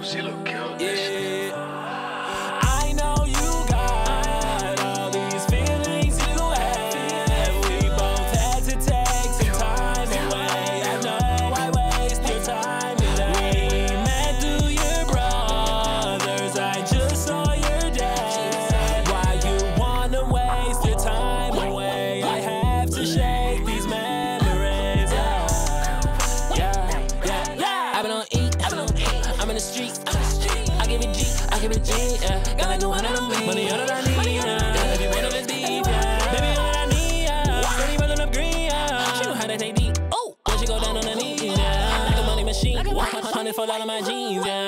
She look cute. Yeah. I know you got all these feelings you have. We both had to take some time away. I know I waste your time today. We met through your brothers. I just saw your dad. Why you wanna waste your time away? I have to shake these memories. Yeah. I've been on E. I'm in the streets. I give it G, yeah. Got like 200 on me. Money all that I need, yeah. If you wanna, let's beef, yeah. Baby, all that I need, yeah. 30 rolling up green, yeah. She know how to take deep. Oh, when she go down on her knees, yeah. Like a money machine. 100 fall out of my jeans, yeah.